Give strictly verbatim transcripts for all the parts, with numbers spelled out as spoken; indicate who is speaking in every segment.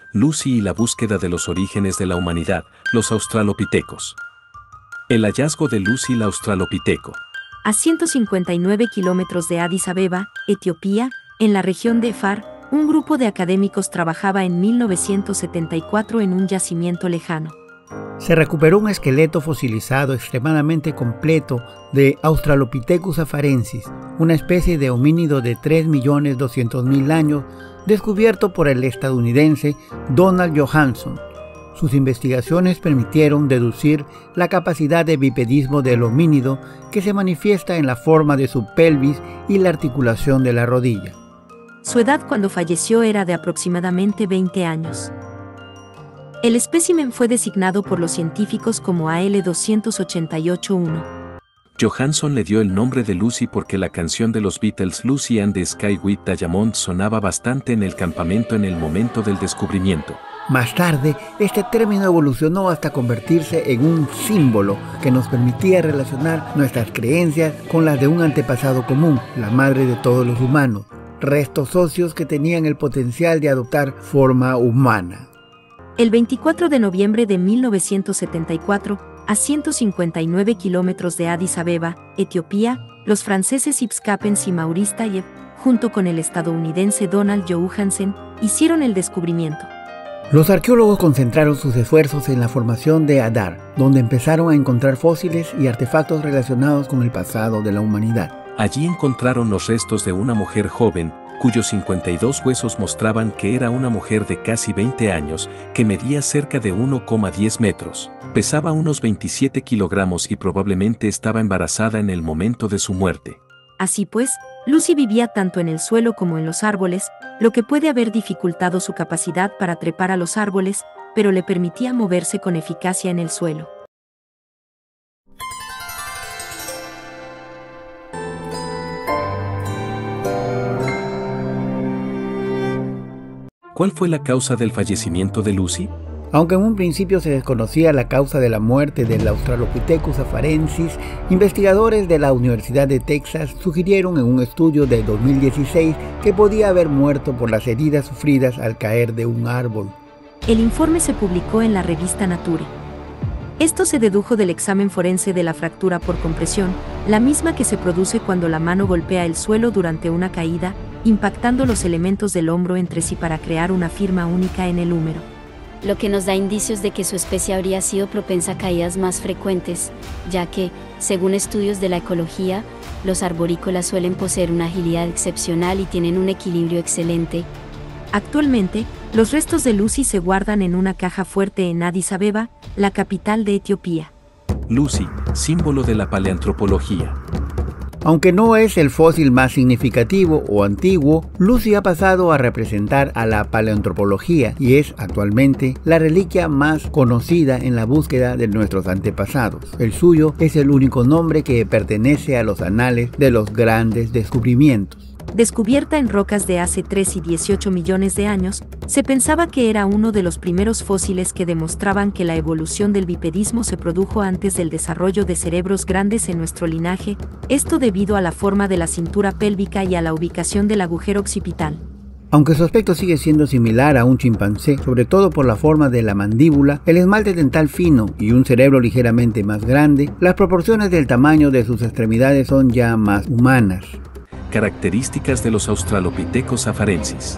Speaker 1: Lucy y la búsqueda de los orígenes de la humanidad, los australopitecos. El hallazgo de Lucy el australopiteco.
Speaker 2: A ciento cincuenta y nueve kilómetros de Addis Abeba, Etiopía, en la región de Afar, un grupo de académicos trabajaba en mil novecientos setenta y cuatro en un yacimiento lejano.
Speaker 3: Se recuperó un esqueleto fosilizado extremadamente completo de Australopithecus afarensis, una especie de homínido de tres millones doscientos mil años, descubierto por el estadounidense Donald Johanson. Sus investigaciones permitieron deducir la capacidad de bipedismo del homínido, que se manifiesta en la forma de su pelvis y la articulación de la rodilla.
Speaker 2: Su edad cuando falleció era de aproximadamente veinte años. El espécimen fue designado por los científicos como A L doscientos ochenta y ocho punto uno.
Speaker 1: Johanson le dio el nombre de Lucy porque la canción de los Beatles Lucy and the Sky with Diamond sonaba bastante en el campamento en el momento del descubrimiento.
Speaker 3: Más tarde, este término evolucionó hasta convertirse en un símbolo que nos permitía relacionar nuestras creencias con las de un antepasado común, la madre de todos los humanos, restos óseos que tenían el potencial de adoptar forma humana.
Speaker 2: El veinticuatro de noviembre de mil novecientos setenta y cuatro, a ciento cincuenta y nueve kilómetros de Addis Abeba, Etiopía, los franceses Yves Coppens y Maurice Taïeb, junto con el estadounidense Donald Johansen, hicieron el descubrimiento.
Speaker 3: Los arqueólogos concentraron sus esfuerzos en la formación de Adar, donde empezaron a encontrar fósiles y artefactos relacionados con el pasado de la humanidad.
Speaker 1: Allí encontraron los restos de una mujer joven, cuyos cincuenta y dos huesos mostraban que era una mujer de casi veinte años, que medía cerca de uno coma diez metros, pesaba unos veintisiete kilogramos y probablemente estaba embarazada en el momento de su muerte.
Speaker 2: Así pues, Lucy vivía tanto en el suelo como en los árboles, lo que puede haber dificultado su capacidad para trepar a los árboles, pero le permitía moverse con eficacia en el suelo.
Speaker 1: ¿Cuál fue la causa del fallecimiento de Lucy?
Speaker 3: Aunque en un principio se desconocía la causa de la muerte del Australopithecus afarensis, investigadores de la Universidad de Texas sugirieron en un estudio de dos mil dieciséis que podía haber muerto por las heridas sufridas al caer de un árbol.
Speaker 2: El informe se publicó en la revista Nature. Esto se dedujo del examen forense de la fractura por compresión, la misma que se produce cuando la mano golpea el suelo durante una caída, impactando los elementos del hombro entre sí para crear una firma única en el húmero.
Speaker 4: Lo que nos da indicios de que su especie habría sido propensa a caídas más frecuentes, ya que, según estudios de la ecología, los arborícolas suelen poseer una agilidad excepcional y tienen un equilibrio excelente.
Speaker 2: Actualmente, los restos de Lucy se guardan en una caja fuerte en Addis Abeba, la capital de Etiopía.
Speaker 1: Lucy, símbolo de la paleantropología.
Speaker 3: Aunque no es el fósil más significativo o antiguo, Lucy ha pasado a representar a la paleoantropología y es actualmente la reliquia más conocida en la búsqueda de nuestros antepasados. El suyo es el único nombre que pertenece a los anales de los grandes descubrimientos.
Speaker 2: Descubierta en rocas de hace tres y dieciocho millones de años, se pensaba que era uno de los primeros fósiles que demostraban que la evolución del bipedismo se produjo antes del desarrollo de cerebros grandes en nuestro linaje, esto debido a la forma de la cintura pélvica y a la ubicación del agujero occipital.
Speaker 3: Aunque su aspecto sigue siendo similar a un chimpancé, sobre todo por la forma de la mandíbula, el esmalte dental fino y un cerebro ligeramente más grande, las proporciones del tamaño de sus extremidades son ya más humanas.
Speaker 1: Características de los australopithecus afarensis.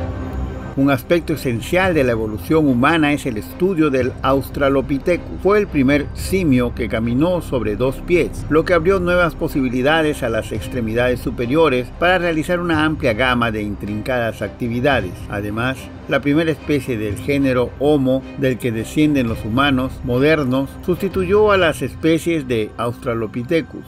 Speaker 3: Un aspecto esencial de la evolución humana es el estudio del Australopithecus. Fue el primer simio que caminó sobre dos pies, lo que abrió nuevas posibilidades a las extremidades superiores para realizar una amplia gama de intrincadas actividades. Además, la primera especie del género Homo, del que descienden los humanos modernos, sustituyó a las especies de Australopithecus.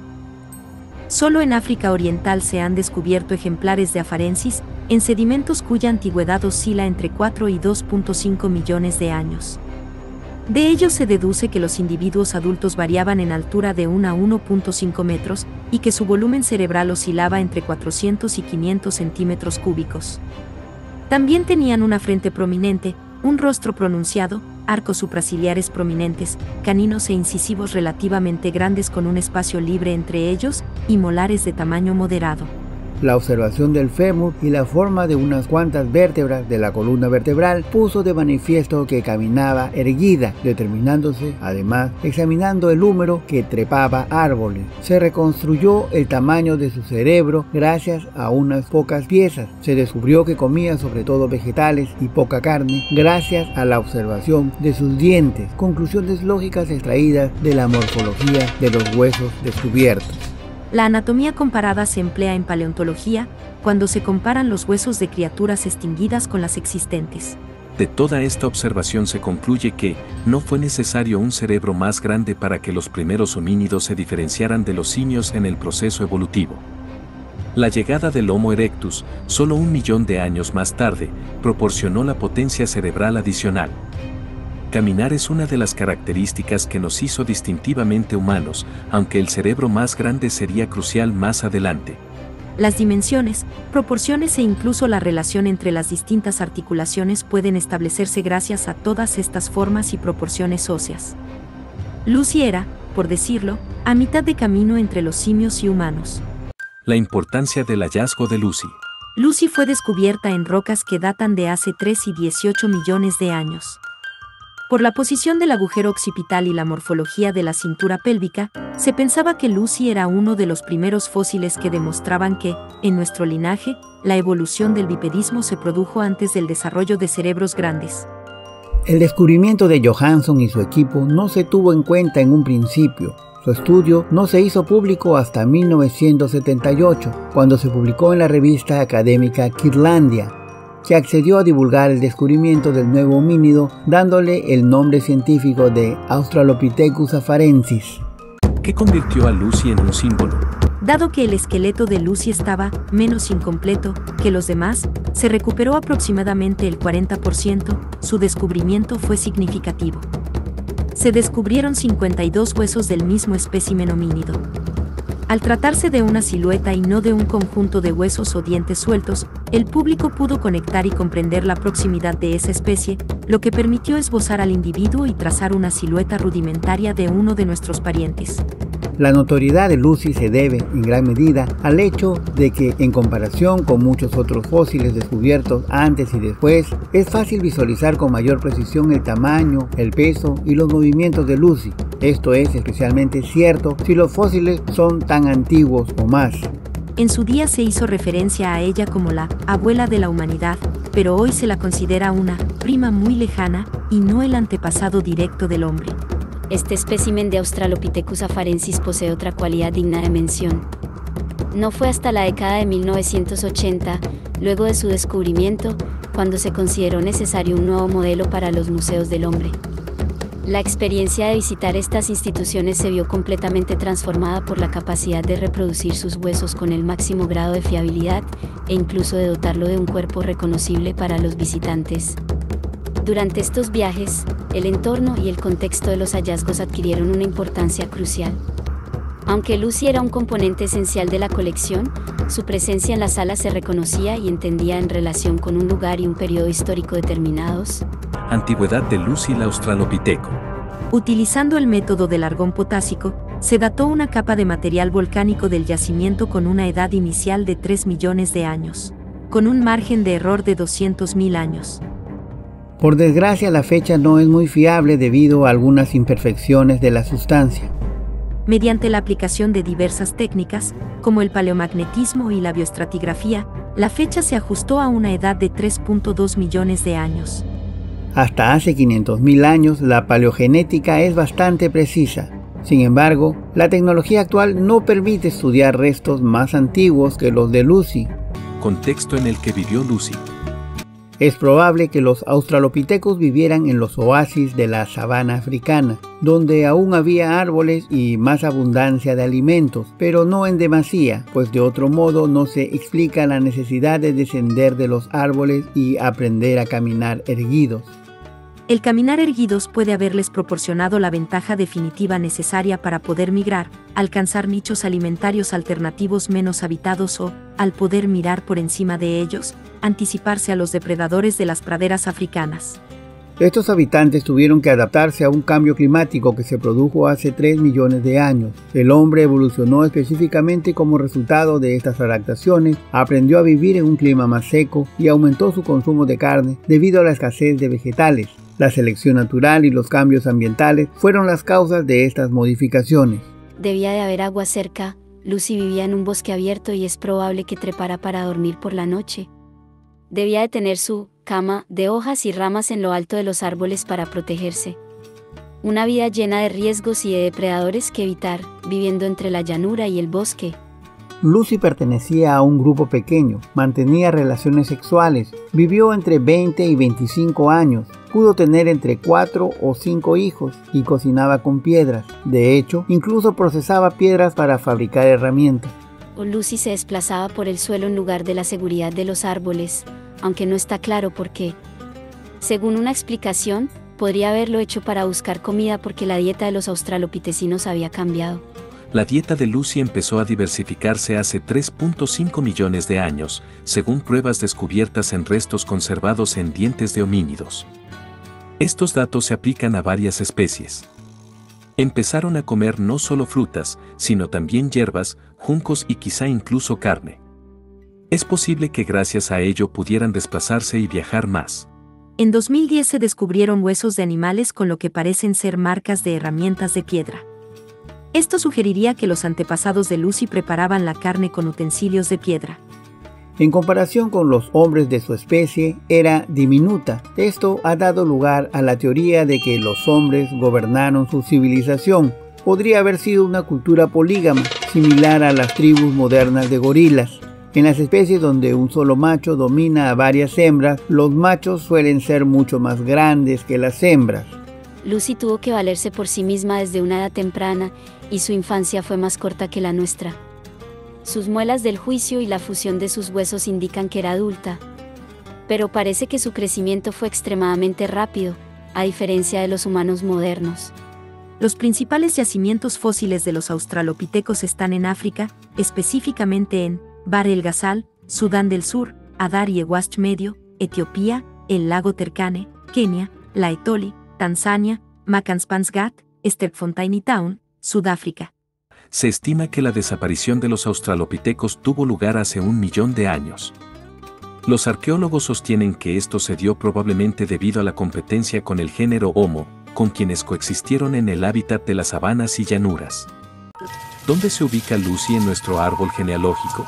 Speaker 2: Solo en África Oriental se han descubierto ejemplares de afarensis, en sedimentos cuya antigüedad oscila entre cuatro y dos punto cinco millones de años. De ello se deduce que los individuos adultos variaban en altura de uno a uno punto cinco metros, y que su volumen cerebral oscilaba entre cuatrocientos y quinientos centímetros cúbicos. También tenían una frente prominente, un rostro pronunciado, arcos supraciliares prominentes, caninos e incisivos relativamente grandes con un espacio libre entre ellos, y molares de tamaño moderado.
Speaker 3: La observación del fémur y la forma de unas cuantas vértebras de la columna vertebral puso de manifiesto que caminaba erguida, determinándose, además, examinando el húmero que trepaba árboles. Se reconstruyó el tamaño de su cerebro gracias a unas pocas piezas. Se descubrió que comía sobre todo vegetales y poca carne gracias a la observación de sus dientes. Conclusiones lógicas extraídas de la morfología de los huesos descubiertos.
Speaker 2: La anatomía comparada se emplea en paleontología cuando se comparan los huesos de criaturas extinguidas con las existentes.
Speaker 1: De toda esta observación se concluye que no fue necesario un cerebro más grande para que los primeros homínidos se diferenciaran de los simios en el proceso evolutivo. La llegada del Homo erectus, solo un millón de años más tarde, proporcionó la potencia cerebral adicional. Caminar es una de las características que nos hizo distintivamente humanos, aunque el cerebro más grande sería crucial más adelante.
Speaker 2: Las dimensiones, proporciones e incluso la relación entre las distintas articulaciones pueden establecerse gracias a todas estas formas y proporciones óseas. Lucy era, por decirlo, a mitad de camino entre los simios y humanos.
Speaker 1: La importancia del hallazgo de Lucy.
Speaker 2: Lucy fue descubierta en rocas que datan de hace tres y dieciocho millones de años. Por la posición del agujero occipital y la morfología de la cintura pélvica, se pensaba que Lucy era uno de los primeros fósiles que demostraban que, en nuestro linaje, la evolución del bipedismo se produjo antes del desarrollo de cerebros grandes.
Speaker 3: El descubrimiento de Johanson y su equipo no se tuvo en cuenta en un principio. Su estudio no se hizo público hasta mil novecientos setenta y ocho, cuando se publicó en la revista académica Kirlandia, que accedió a divulgar el descubrimiento del nuevo homínido, dándole el nombre científico de Australopithecus afarensis.
Speaker 1: ¿Qué convirtió a Lucy en un símbolo?
Speaker 2: Dado que el esqueleto de Lucy estaba menos incompleto que los demás, se recuperó aproximadamente el cuarenta por ciento, su descubrimiento fue significativo. Se descubrieron cincuenta y dos huesos del mismo espécimen homínido. Al tratarse de una silueta y no de un conjunto de huesos o dientes sueltos, el público pudo conectar y comprender la proximidad de esa especie, lo que permitió esbozar al individuo y trazar una silueta rudimentaria de uno de nuestros parientes.
Speaker 3: La notoriedad de Lucy se debe, en gran medida, al hecho de que, en comparación con muchos otros fósiles descubiertos antes y después, es fácil visualizar con mayor precisión el tamaño, el peso y los movimientos de Lucy. Esto es especialmente cierto si los fósiles son tan antiguos o más.
Speaker 2: En su día se hizo referencia a ella como la abuela de la humanidad, pero hoy se la considera una prima muy lejana y no el antepasado directo del hombre.
Speaker 4: Este espécimen de Australopithecus afarensis posee otra cualidad digna de mención. No fue hasta la década de mil novecientos ochenta, luego de su descubrimiento, cuando se consideró necesario un nuevo modelo para los museos del hombre. La experiencia de visitar estas instituciones se vio completamente transformada por la capacidad de reproducir sus huesos con el máximo grado de fiabilidad e incluso de dotarlo de un cuerpo reconocible para los visitantes. Durante estos viajes, el entorno y el contexto de los hallazgos adquirieron una importancia crucial. Aunque Lucy era un componente esencial de la colección, su presencia en la sala se reconocía y entendía en relación con un lugar y un periodo histórico determinados.
Speaker 1: Antigüedad de Lucy el Australopiteco.
Speaker 2: Utilizando el método del argón potásico, se dató una capa de material volcánico del yacimiento con una edad inicial de tres millones de años, con un margen de error de doscientos mil años.
Speaker 3: Por desgracia, la fecha no es muy fiable debido a algunas imperfecciones de la sustancia.
Speaker 2: Mediante la aplicación de diversas técnicas, como el paleomagnetismo y la bioestratigrafía, la fecha se ajustó a una edad de tres punto dos millones de años.
Speaker 3: Hasta hace quinientos mil años, la paleogenética es bastante precisa. Sin embargo, la tecnología actual no permite estudiar restos más antiguos que los de Lucy.
Speaker 1: Contexto en el que vivió Lucy.
Speaker 3: Es probable que los australopithecus vivieran en los oasis de la sabana africana, donde aún había árboles y más abundancia de alimentos, pero no en demasía, pues de otro modo no se explica la necesidad de descender de los árboles y aprender a caminar erguidos.
Speaker 2: El caminar erguidos puede haberles proporcionado la ventaja definitiva necesaria para poder migrar, alcanzar nichos alimentarios alternativos menos habitados o, al poder mirar por encima de ellos, anticiparse a los depredadores de las praderas africanas.
Speaker 3: Estos habitantes tuvieron que adaptarse a un cambio climático que se produjo hace tres millones de años. El hombre evolucionó específicamente como resultado de estas adaptaciones, aprendió a vivir en un clima más seco y aumentó su consumo de carne debido a la escasez de vegetales. La selección natural y los cambios ambientales fueron las causas de estas modificaciones.
Speaker 4: Debía de haber agua cerca. Lucy vivía en un bosque abierto y es probable que trepara para dormir por la noche. Debía de tener su cama de hojas y ramas en lo alto de los árboles para protegerse. Una vida llena de riesgos y de depredadores que evitar, viviendo entre la llanura y el bosque.
Speaker 3: Lucy pertenecía a un grupo pequeño, mantenía relaciones sexuales, vivió entre veinte y veinticinco años, pudo tener entre cuatro o cinco hijos y cocinaba con piedras. De hecho, incluso procesaba piedras para fabricar herramientas.
Speaker 4: Lucy se desplazaba por el suelo en lugar de la seguridad de los árboles, aunque no está claro por qué. Según una explicación, podría haberlo hecho para buscar comida porque la dieta de los australopitecinos había cambiado.
Speaker 1: La dieta de Lucy empezó a diversificarse hace tres punto cinco millones de años, según pruebas descubiertas en restos conservados en dientes de homínidos. Estos datos se aplican a varias especies. Empezaron a comer no solo frutas, sino también hierbas, juncos y quizá incluso carne. Es posible que gracias a ello pudieran desplazarse y viajar más.
Speaker 2: En dos mil diez se descubrieron huesos de animales con lo que parecen ser marcas de herramientas de piedra. Esto sugeriría que los antepasados de Lucy preparaban la carne con utensilios de piedra.
Speaker 3: En comparación con los hombres de su especie, era diminuta. Esto ha dado lugar a la teoría de que los hombres gobernaron su civilización. Podría haber sido una cultura polígama, similar a las tribus modernas de gorilas. En las especies donde un solo macho domina a varias hembras, los machos suelen ser mucho más grandes que las hembras.
Speaker 4: Lucy tuvo que valerse por sí misma desde una edad temprana, y su infancia fue más corta que la nuestra. Sus muelas del juicio y la fusión de sus huesos indican que era adulta. Pero parece que su crecimiento fue extremadamente rápido, a diferencia de los humanos modernos.
Speaker 2: Los principales yacimientos fósiles de los australopitecos están en África, específicamente en Bahr el Ghazal, Sudán del Sur, Adar y Ewash Medio, Etiopía, el lago Turkana, Kenia, la Etoli, Tanzania, Makanspansgat, Sterkfontein y Town, Sudáfrica.
Speaker 1: Se estima que la desaparición de los australopitecos tuvo lugar hace un millón de años. Los arqueólogos sostienen que esto se dio probablemente debido a la competencia con el género Homo, con quienes coexistieron en el hábitat de las sabanas y llanuras. ¿Dónde se ubica Lucy en nuestro árbol genealógico?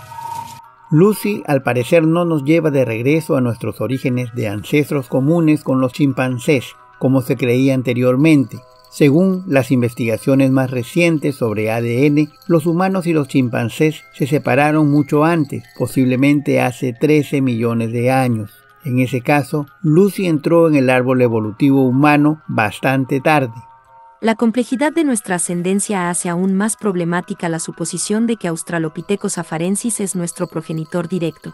Speaker 3: Lucy, al parecer, no nos lleva de regreso a nuestros orígenes de ancestros comunes con los chimpancés, como se creía anteriormente. Según las investigaciones más recientes sobre A D N, los humanos y los chimpancés se separaron mucho antes, posiblemente hace trece millones de años. En ese caso, Lucy entró en el árbol evolutivo humano bastante tarde.
Speaker 2: La complejidad de nuestra ascendencia hace aún más problemática la suposición de que Australopithecus afarensis es nuestro progenitor directo.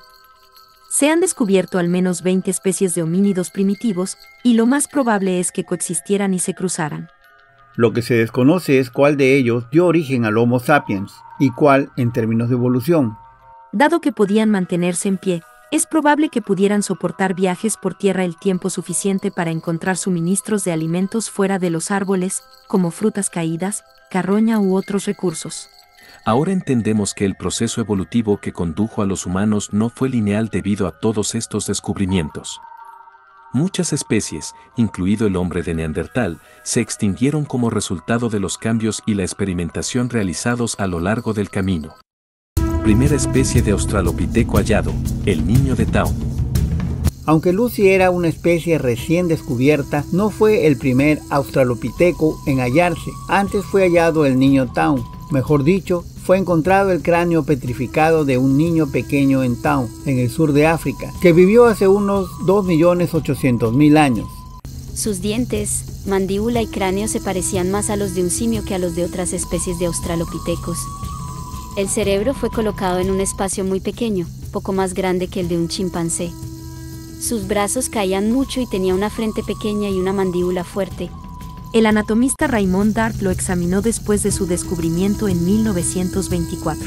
Speaker 2: Se han descubierto al menos veinte especies de homínidos primitivos, y lo más probable es que coexistieran y se cruzaran.
Speaker 3: Lo que se desconoce es cuál de ellos dio origen al Homo sapiens, y cuál en términos de evolución.
Speaker 2: Dado que podían mantenerse en pie, es probable que pudieran soportar viajes por tierra el tiempo suficiente para encontrar suministros de alimentos fuera de los árboles, como frutas caídas, carroña u otros recursos.
Speaker 1: Ahora entendemos que el proceso evolutivo que condujo a los humanos no fue lineal debido a todos estos descubrimientos. Muchas especies, incluido el hombre de Neandertal, se extinguieron como resultado de los cambios y la experimentación realizados a lo largo del camino. Primera especie de australopiteco hallado, el niño de Town.
Speaker 3: Aunque Lucy era una especie recién descubierta, no fue el primer australopiteco en hallarse. Antes fue hallado el niño Town. Mejor dicho, fue encontrado el cráneo petrificado de un niño pequeño en Town, en el sur de África, que vivió hace unos dos millones ochocientos mil años.
Speaker 4: Sus dientes, mandíbula y cráneo se parecían más a los de un simio que a los de otras especies de australopitecos. El cerebro fue colocado en un espacio muy pequeño, poco más grande que el de un chimpancé. Sus brazos caían mucho y tenía una frente pequeña y una mandíbula fuerte.
Speaker 2: El anatomista Raymond Dart lo examinó después de su descubrimiento en mil novecientos veinticuatro.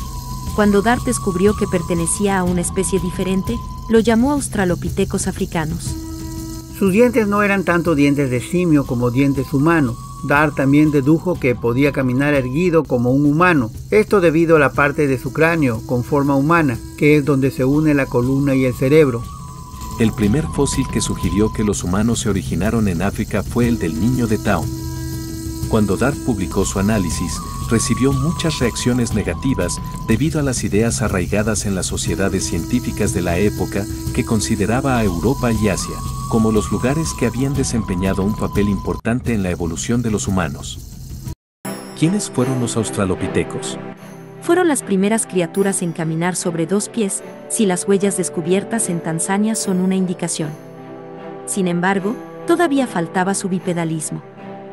Speaker 2: Cuando Dart descubrió que pertenecía a una especie diferente, lo llamó Australopithecus africanus.
Speaker 3: Sus dientes no eran tanto dientes de simio como dientes humanos. Dart también dedujo que podía caminar erguido como un humano, esto debido a la parte de su cráneo con forma humana, que es donde se une la columna y el cerebro.
Speaker 1: El primer fósil que sugirió que los humanos se originaron en África fue el del niño de Town. Cuando Dart publicó su análisis, recibió muchas reacciones negativas debido a las ideas arraigadas en las sociedades científicas de la época que consideraba a Europa y Asia como los lugares que habían desempeñado un papel importante en la evolución de los humanos. ¿Quiénes fueron los australopitecos?
Speaker 2: Fueron las primeras criaturas en caminar sobre dos pies, si las huellas descubiertas en Tanzania son una indicación. Sin embargo, todavía faltaba su bipedalismo.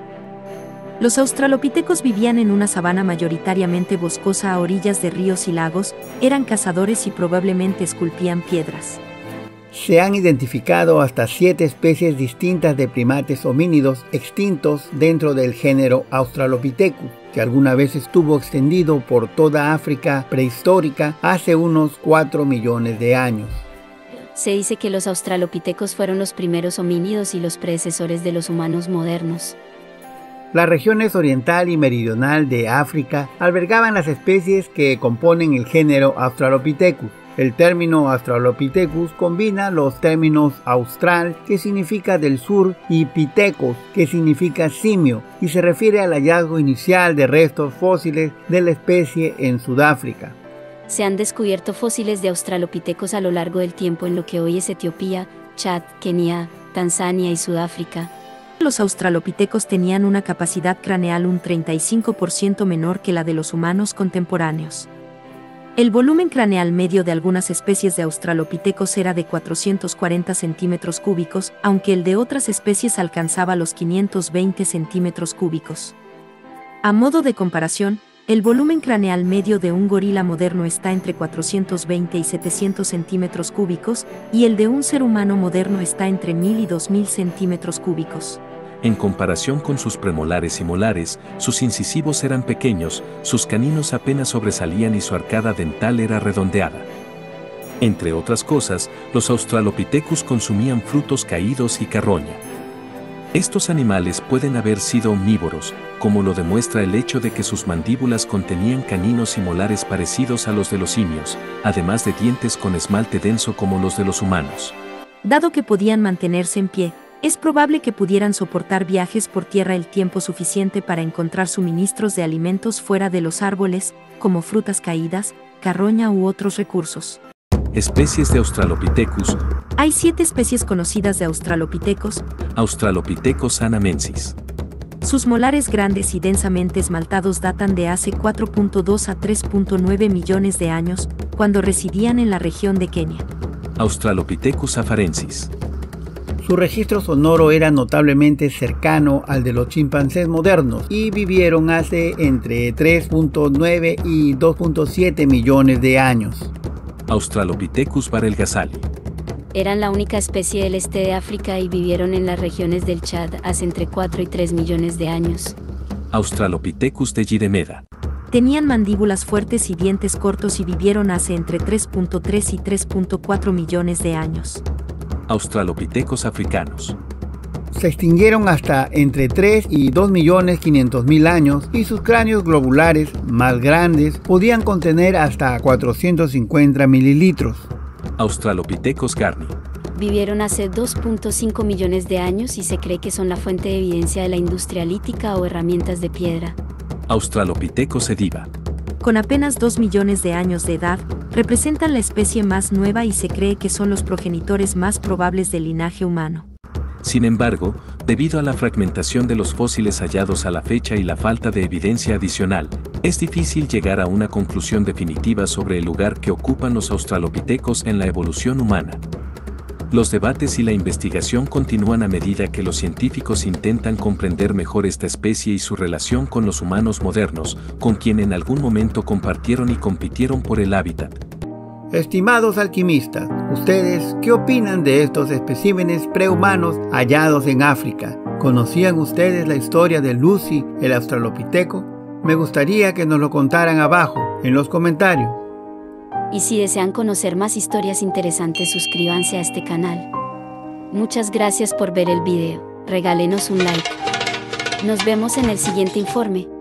Speaker 2: Los australopitecos vivían en una sabana mayoritariamente boscosa a orillas de ríos y lagos, eran cazadores y probablemente esculpían piedras.
Speaker 3: Se han identificado hasta siete especies distintas de primates homínidos extintos dentro del género Australopithecus, que alguna vez estuvo extendido por toda África prehistórica hace unos cuatro millones de años.
Speaker 4: Se dice que los australopitecos fueron los primeros homínidos y los predecesores de los humanos modernos.
Speaker 3: Las regiones oriental y meridional de África albergaban las especies que componen el género Australopithecus. El término Australopithecus combina los términos austral, que significa del sur, y pitecos, que significa simio, y se refiere al hallazgo inicial de restos fósiles de la especie en Sudáfrica.
Speaker 4: Se han descubierto fósiles de australopitecos a lo largo del tiempo en lo que hoy es Etiopía, Chad, Kenia, Tanzania y Sudáfrica.
Speaker 2: Los australopitecos tenían una capacidad craneal un treinta y cinco por ciento menor que la de los humanos contemporáneos. El volumen craneal medio de algunas especies de australopitecos era de cuatrocientos cuarenta centímetros cúbicos, aunque el de otras especies alcanzaba los quinientos veinte centímetros cúbicos. A modo de comparación, el volumen craneal medio de un gorila moderno está entre cuatrocientos veinte y setecientos centímetros cúbicos, y el de un ser humano moderno está entre mil y dos mil centímetros cúbicos.
Speaker 1: En comparación con sus premolares y molares, sus incisivos eran pequeños, sus caninos apenas sobresalían y su arcada dental era redondeada. Entre otras cosas, los australopithecus consumían frutos caídos y carroña. Estos animales pueden haber sido omnívoros, como lo demuestra el hecho de que sus mandíbulas contenían caninos y molares parecidos a los de los simios, además de dientes con esmalte denso como los de los humanos.
Speaker 2: Dado que podían mantenerse en pie, es probable que pudieran soportar viajes por tierra el tiempo suficiente para encontrar suministros de alimentos fuera de los árboles, como frutas caídas, carroña u otros recursos.
Speaker 1: Especies de Australopithecus.
Speaker 2: Hay siete especies conocidas de australopitecos.
Speaker 1: Australopithecus anamensis.
Speaker 2: Sus molares grandes y densamente esmaltados datan de hace cuatro punto dos a tres punto nueve millones de años, cuando residían en la región de Kenia.
Speaker 1: Australopithecus afarensis.
Speaker 3: Su registro sonoro era notablemente cercano al de los chimpancés modernos y vivieron hace entre tres punto nueve y dos punto siete millones de años.
Speaker 1: Australopithecus barelgazali.
Speaker 4: Eran la única especie del este de África y vivieron en las regiones del Chad hace entre cuatro y tres millones de años.
Speaker 1: Australopithecus de Gidemeda.
Speaker 2: Tenían mandíbulas fuertes y dientes cortos y vivieron hace entre tres punto tres y tres punto cuatro millones de años.
Speaker 1: Australopithecus africanos.
Speaker 3: Se extinguieron hasta entre tres y dos millones quinientos mil años y sus cráneos globulares, más grandes, podían contener hasta cuatrocientos cincuenta mililitros.
Speaker 1: Australopithecus garni.
Speaker 4: Vivieron hace dos punto cinco millones de años y se cree que son la fuente de evidencia de la industria lítica o herramientas de piedra.
Speaker 1: Australopithecus ediva.
Speaker 2: Con apenas dos millones de años de edad, representan la especie más nueva y se cree que son los progenitores más probables del linaje humano.
Speaker 1: Sin embargo, debido a la fragmentación de los fósiles hallados a la fecha y la falta de evidencia adicional, es difícil llegar a una conclusión definitiva sobre el lugar que ocupan los australopithecos en la evolución humana. Los debates y la investigación continúan a medida que los científicos intentan comprender mejor esta especie y su relación con los humanos modernos, con quien en algún momento compartieron y compitieron por el hábitat.
Speaker 3: Estimados alquimistas, ¿ustedes qué opinan de estos especímenes prehumanos hallados en África? ¿Conocían ustedes la historia de Lucy, el australopiteco? Me gustaría que nos lo contaran abajo, en los comentarios.
Speaker 4: Y si desean conocer más historias interesantes, suscríbanse a este canal. Muchas gracias por ver el video. Regálenos un like. Nos vemos en el siguiente informe.